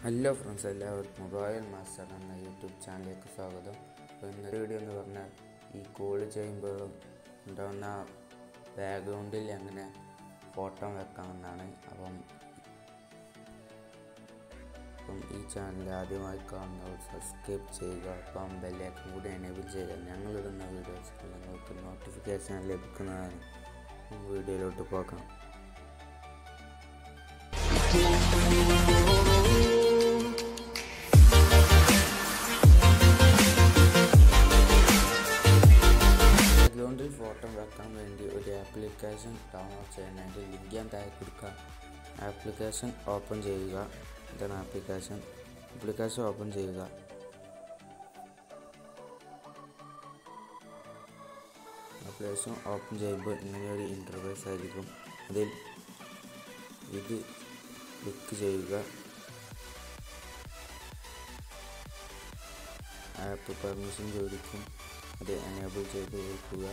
Hello friends, എല്ലാവർക്കും royal master എന്ന YouTube ചാനലിലേക്ക് സ്വാഗതം. അപ്പോൾ ഇന്നത്തെ വീഡിയോ എന്ന് പറഞ്ഞാൽ ഈ കോൾ ചെയ്യുമ്പോഴും ഉണ്ടാകുന്ന ബാക്ക്ഗ്രൗണ്ടിൽ എങ്ങനെ ഫോട്ടോ വെക്കാമെന്നാണ്. അപ്പം ഈ ചാനൽ ആദ്യമായി കാണുന്നവർ സബ്സ്ക്രൈബ് ചെയ്യുക, അപ്പം ബെല്ലൈക്കൺ കൂടി എനേബിൾ ചെയ്യുക. ഞങ്ങളിടുന്ന വീഡിയോസ് നിങ്ങൾക്ക് നോട്ടിഫിക്കേഷൻ ലഭിക്കുന്നതാണ്. വീഡിയോയിലോട്ട് പോകാം. ബാക്ക്ഗ്രൗണ്ടിൽ ഫോട്ടോ വെക്കാൻ വേണ്ടി ഒരു ആപ്ലിക്കേഷൻ ഡൗൺലോഡ് ചെയ്യാനായിട്ട് ലിങ്ക് ഞാൻ താഴെ കൊടുക്കാം. ആപ്ലിക്കേഷൻ ഓപ്പൺ ചെയ്യുക. ഇതാണ് ആപ്ലിക്കേഷൻ ഓപ്പൺ ചെയ്യുക. ആപ്ലിക്കേഷൻ ഓപ്പൺ ചെയ്യുമ്പോൾ ഇങ്ങനെയൊരു ഇൻ്റർഫേസ് ആയിരിക്കും. അതിൽ ഇത് ക്ലിക്ക് ചെയ്യുക. ആപ്പ് പെർമിഷൻ ചോദിക്കും, അത് എനേബിൾ ചെയ്ത് കൊടുക്കുക.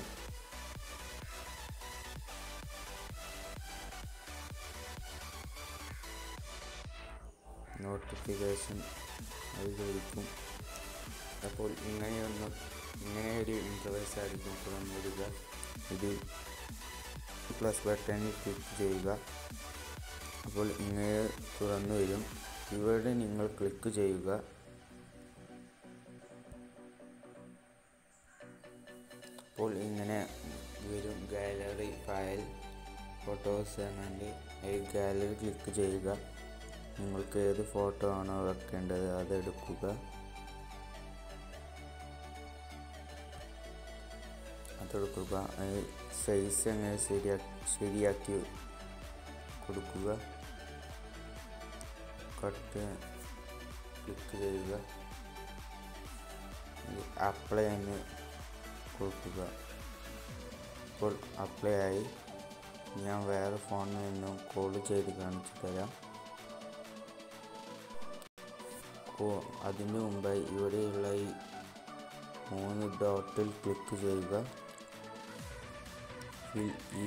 നോട്ടിഫിക്കേഷൻ അത് ചോദിക്കും. അപ്പോൾ ഇങ്ങനെയൊരു ഇൻ്റർഫേസ് ആയിരിക്കും തുറന്നു വരിക. ഇത് പ്ലസ് ബട്ടണിൽ ക്ലിക്ക് ചെയ്യുക. അപ്പോൾ ഇങ്ങനെ തുറന്നു വരും. ഇവിടെ നിങ്ങൾ ക്ലിക്ക് ചെയ്യുക. അപ്പോൾ ഇങ്ങനെ വരും ഗാലറി ഫയൽ ഫോട്ടോസ് എന്നുണ്ട്. ഈ ഗാലറി ക്ലിക്ക് ചെയ്യുക. നിങ്ങൾക്ക് ഏത് ഫോട്ടോ ആണോ വെക്കേണ്ടത് അതെടുക്കുക. സൈസ് അങ്ങനെ ശരിയാക്കി കൊടുക്കുക. കട്ട് ക്ലിക്ക് ചെയ്യുക. അപ്ലൈ എന്ന് കൊടുക്കുക. ഇപ്പോൾ അപ്ലൈ ആയി. ഞാൻ വേറെ ഫോണിൽ നിന്നും കോൾ ചെയ്ത് കാണിച്ചു തരാം. അതിന് മുമ്പായി ഇവിടെയുള്ള ഈ 3 ഡോട്ടിൽ ക്ലിക്ക് ചെയ്യുക. ഈ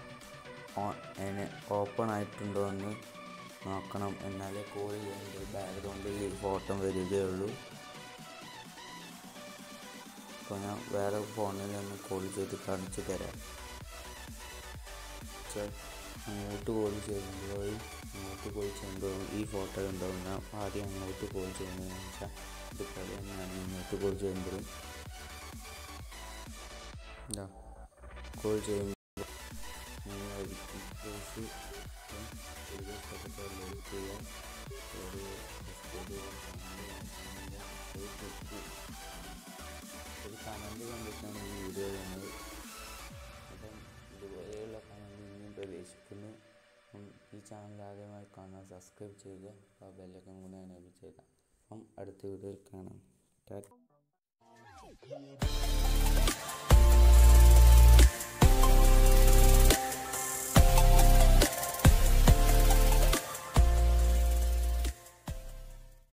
ഓപ്പൺ ആയിട്ടുണ്ടോ എന്ന് നോക്കണം, എന്നാലേ കോൾ ചെയ്യുമ്പോൾ ബാക്ക്ഗ്രൗണ്ടിൽ ഈ ഫോട്ടോ വരികയുള്ളൂ. അപ്പോൾ ഞാൻ വേറെ ഫോണിൽ നിന്ന് കോൾ ചെയ്ത് കാണിച്ചു തരാം. അങ്ങോട്ട് കോൾ ചെയ്യുമ്പോഴും ഈ ഫോട്ടോ ഉണ്ടാവും. ഞാൻ ആദ്യം അങ്ങോട്ട് കോൾ ചെയ്യുന്നതെന്ന് വെച്ചാൽ ഇതുപോലെ തന്നെയാണ്. ഇങ്ങോട്ട് കോൾ ചെയ്യുമ്പോഴും കോൾ ചെയ്യുമ്പോൾ ഒരു കമൻറ്റ് കണ്ടിട്ടാണ് ഈ വീഡിയോ ചെയ്യുന്നത്. അപ്പം ഇതുപോലെയുള്ള കമൻറ്റ് ഇനിയും പ്രതീക്ഷിക്കുന്നു. ഈ ചാനൽ ആദ്യമായി കാണാൻ സബ്സ്ക്രൈബ് ചെയ്യുക, ആ ബെല്ലൈക്കൺ കൂടി എനേബിൾ ചെയ്യുക. അപ്പം അടുത്ത വീഡിയോയിൽ കാണാം.